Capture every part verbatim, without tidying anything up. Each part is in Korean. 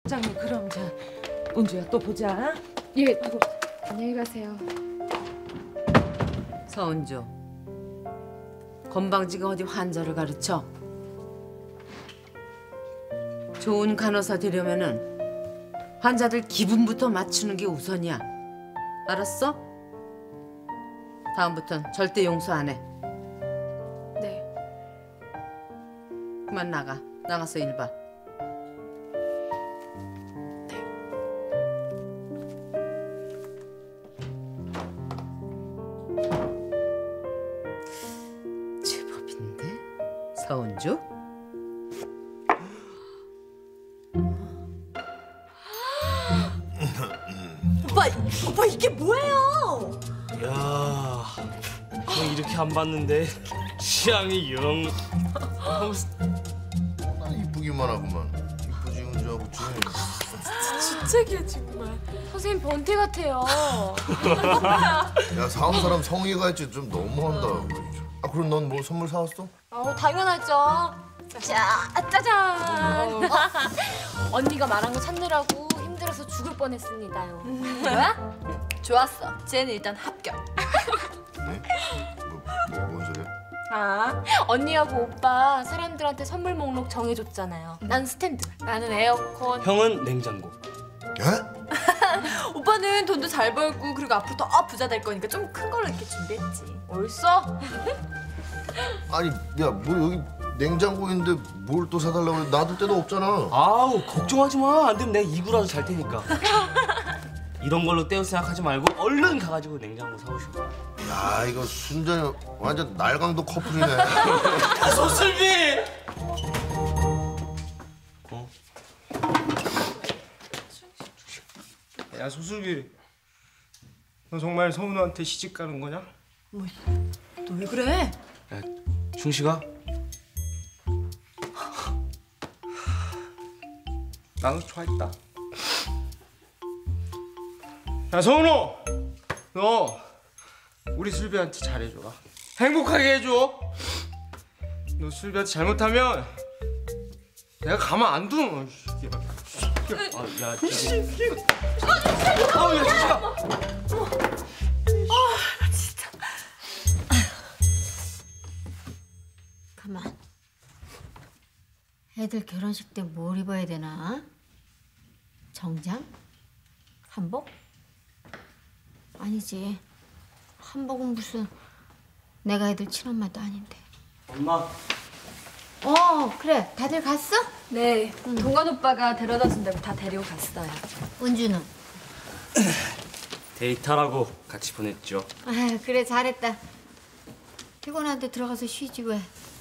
장미 그럼 저 은주야 또 보자. 예. 아이고, 안녕히 가세요. 서은주, 건방지가 어디 환자를 가르쳐? 좋은 간호사 되려면은 환자들 기분부터 맞추는 게 우선이야. 알았어? 다음부턴 절대 용서 안 해. 네. 그만 나가. 나가서 일 봐. 제법인데? 서은주? 오빠, 오빠 이게 뭐예요? 야, 너 이렇게 안 봤는데 취향이 영. 난 이쁘기만 하구만. 이쁘지 은주하고 지. 주책이야 정말. 선생님 변태 같아요. 야 사온 사람 성의가 있지 좀 너무한다. 아 그럼 넌 뭐 선물 사왔어? 어, 당연하죠. 자, 짜잔. 언니가 말한 거 찾느라고 힘들어서 죽을 뻔했습니다요. 뭐야? 좋았어. 쟤는 일단 합격. 네? 뭐, 뭐, 뭔 소리야? 아, 언니하고 오빠 사람들한테 선물 목록 정해줬잖아요. 난 스탠드, 나는 에어컨. 형은 냉장고. 예? 오빠는 돈도 잘 벌고 그리고 앞으로 더 부자 될 거니까 좀 큰 걸로 이렇게 준비했지. 옳소? 아니 야 뭐 여기 냉장고인데 뭘 또 사달라고 그래. 놔둘 데도 없잖아. 아우 걱정하지 마. 안 되면 내가 이구라도 잘 테니까. 이런 걸로 떼어 생각하지 말고 얼른 가가지고 냉장고 사오시고. 야 이거 순전히 완전 날강도 커플이네. 소슬비. 어? 야 소슬비, 너 정말 서은우한테 시집 가는 거냐? 너 왜 그래? 야, 충식아. 나도 좋아했다. 야 서은우, 너 우리 슬비한테 잘해줘라. 행복하게 해줘. 너 슬비한테 잘못하면 내가 가만 안 둬. 아, 야, 저기. 아, 야, 충식아. 가만. 애들 결혼식 때 뭘 입어야 되나? 정장? 한복? 아니지. 한복은 무슨 내가 애들 친엄마도 아닌데. 엄마. 어 그래. 다들 갔어? 네, 응. 동관 오빠가 데려다 준다고 다 데리고 갔어요. 은주는? 데이트하라고 같이 보냈죠. 아 그래 잘했다. 피곤한데 들어가서 쉬지 왜.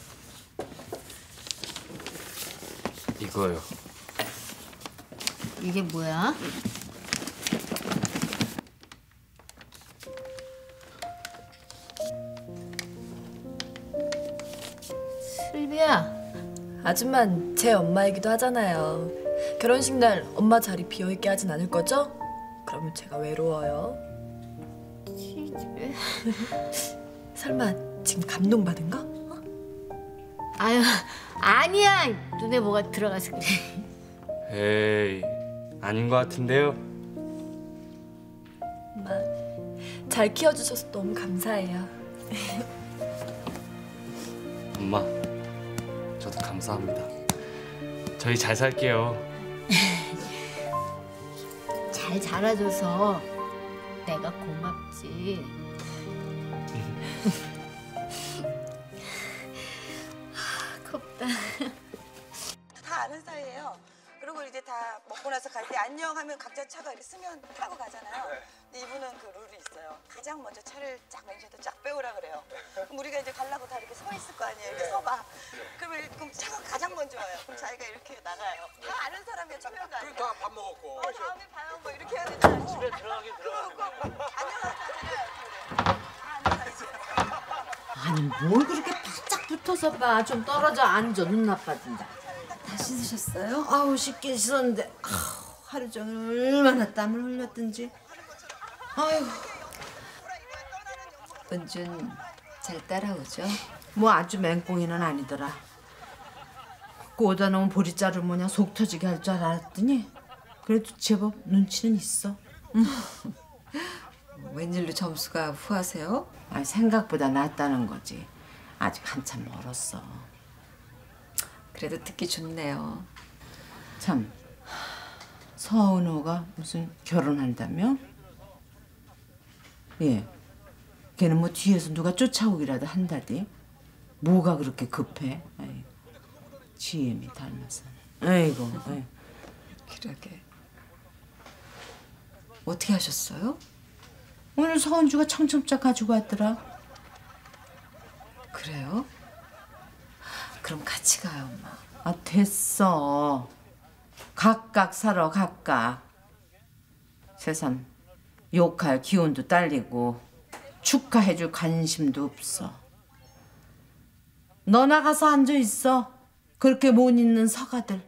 이거요. 이게 뭐야? 슬비야. 아줌만 제 엄마이기도 하잖아요. 결혼식 날 엄마 자리 비어있게 하진 않을 거죠? 그러면 제가 외로워요. 시집에. 설마 지금 감동받은 거? 어? 아유 아니야. 눈에 뭐가 들어가서 그래. 에이, 아닌 것 같은데요. 엄마 잘 키워주셔서 너무 감사해요. 엄마, 저도 감사합니다. 저희 잘 살게요. 잘 자라줘서 내가 고맙지. 겁다. 다 아는 사이예요. 그리고 이제 다 먹고 나서 갈 때 안녕 하면 각자 차가 이렇게 쓰면 타고 가잖아요. 근데 이분은 그 룰이 있어요. 가장 먼저 차를 쫙 맨션에서 쫙 빼오라 그래요. 그럼 우리가 이제 가려고 다 이렇게 서 있을 거 아니에요. 이렇게 서봐. 그러면 그럼 차가 가장 먼저 와요. 그럼 자기가 이렇게 나가요. 다 아는 사람이야. 초면도 아니야. 다 밥 먹었고. 어, 다음에 봐요. 뭐 이렇게 해야 되잖아. 집에 들어가긴 들어가는데. 안녕하세요. 다 아는 사이예요. 아니 뭘 그렇게 바짝 붙어서 봐. 좀 떨어져 앉아. 눈 나빠진다. 다 씻으셨어요? 아우 씻긴 씻었는데 아우, 하루 종일 얼마나 땀을 흘렸든지. 아유. 은준 잘 따라오죠? 뭐 아주 맹꽁이는 아니더라. 꽂아 놓은 보리자루 뭐냐 속 터지게 할 줄 알았더니 그래도 제법 눈치는 있어. 웬일로 점수가 후하세요? 아, 생각보다 낫다는 거지. 아직 한참 멀었어. 그래도 듣기 좋네요. 참, 서은호가 무슨 결혼한다며? 예, 걔는 뭐 뒤에서 누가 쫓아오기라도 한다디? 뭐가 그렇게 급해? 아이, 지엠이 닮아서. 아이고, 아이고. 그러게. 어떻게 하셨어요? 오늘 서은주가 청첩장 가지고 왔더라. 그래요? 그럼 같이 가요, 엄마. 아, 됐어. 각각 살아, 각각. 세상 욕할 기운도 딸리고 축하해줄 관심도 없어. 너 나가서 앉아 있어. 그렇게 못 있는 서가들.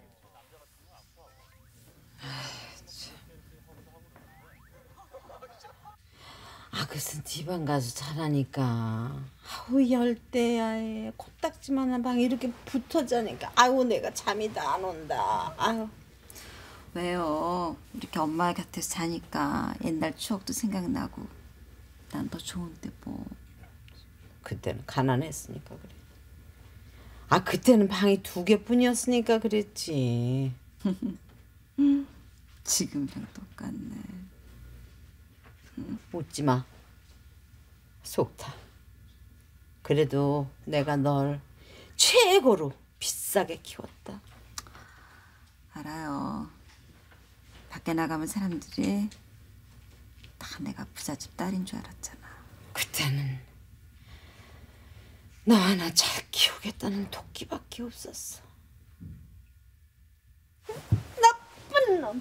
아, 글쎄 디방 가서 자라니까 아우 열대야에 코딱지만한 방에 이렇게 붙어 자니까 아우 내가 잠이 다 안 온다. 아유. 왜요? 이렇게 엄마 곁에서 자니까 옛날 추억도 생각나고 난 더 좋은데 뭐. 그때는 가난했으니까 그래. 아, 그때는 방이 두 개뿐이었으니까 그랬지. 지금이랑 똑같네. 웃지 마. 속타. 그래도 내가 널 최고로 비싸게 키웠다. 알아요. 밖에 나가면 사람들이 다 내가 부잣집 딸인 줄 알았잖아. 그때는 너 하나 잘 키우겠다는 도끼밖에 없었어. 나쁜 놈.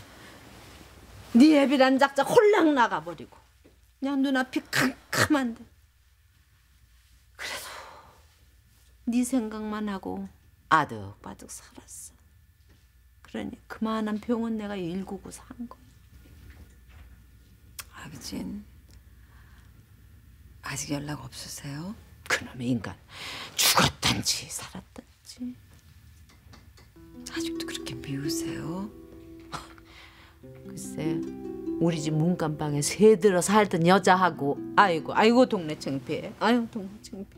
네 애비란 작자 홀랑 나가버리고 그냥 눈앞이 캄캄한데 그래도 네 생각만 하고 아득바득 살았어. 그러니 그만한 병은 내가 일구고 산 거. 아버진 아직 연락 없으세요? 그놈의 인간 죽었단지 살았단지. 아직도 그렇게 미우세요? 글쎄 우리 집 문간방에 새들어 살던 여자하고 아이고 아이고 동네 창피해. 아유 동네 창피해.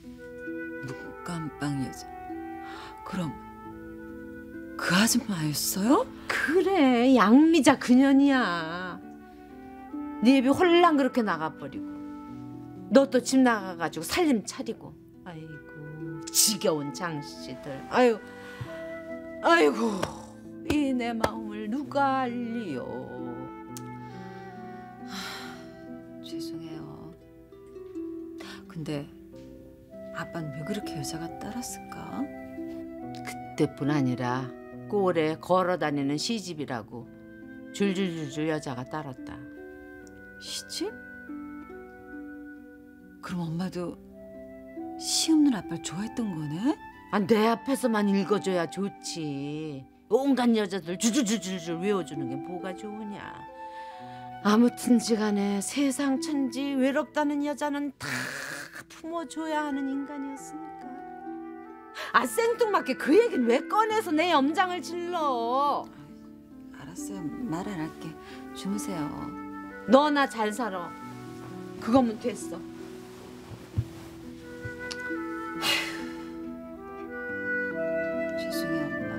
문간방 여자. 그럼 그 아줌마였어요? 그래 양미자 그년이야. 네 애비 홀랑 그렇게 나가버리고 너 또 집 나가가지고 살림 차리고 아이고 지겨운 장씨들. 아유 아이고 이 내 마음을 누가 알리요. 하, 죄송해요. 근데 아빠는 왜 그렇게 여자가 따랐을까? 그때뿐 아니라 꼴에 걸어다니는 시집이라고 줄줄줄줄 여자가 따랐다. 시집? 그럼 엄마도 시 없는 아빠를 좋아했던 거네? 아, 내 앞에서만 읽어줘야 좋지. 온갖 여자들 주주주주줄 외워주는 게 뭐가 좋으냐. 아무튼지간에 세상 천지 외롭다는 여자는 다 품어줘야 하는 인간이었으니까. 아 생뚱맞게 그 얘기는 왜 꺼내서 내 염장을 질러. 알았어요. 말 안 할게. 주무세요. 너나 잘 살아. 그거면 됐어. 죄송해요, 엄마.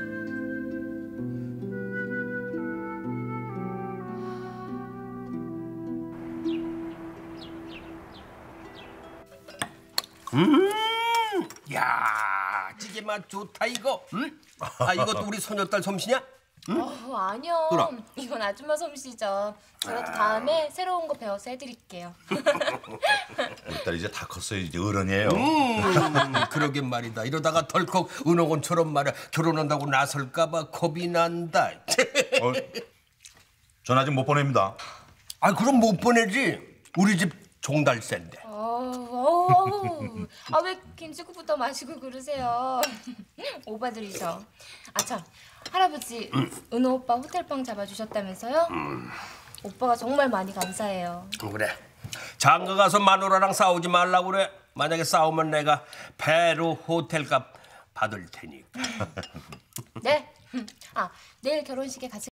음, 야, 찌개 맛 좋다 이거. 음? 아, 이것도 우리 소녀딸 솜씨냐? 응? 어, 아니요. 그럼. 이건 아줌마 솜씨죠. 그래도 다음에 새로운 거 배워서 해드릴게요. 우리 딸 이제 다 컸어요. 이제 어른이에요. 음, 그러게 말이다. 이러다가 덜컥 은홍원처럼 말이야 결혼한다고 나설까봐 겁이 난다. 어, 전 아직 못 보냅니다. 아, 그럼 못 보내지. 우리 집 종달새인데. 어우, 아 왜 김치국부터 마시고 그러세요? 오바들이셔. 아 참, 할아버지 은호 오빠 호텔방 잡아주셨다면서요? 음. 오빠가 정말 많이 감사해요. 그래. 장가 가서 마누라랑 싸우지 말라고 그래. 만약에 싸우면 내가 배로 호텔값 받을 테니까. 네. 아 내일 결혼식에 같이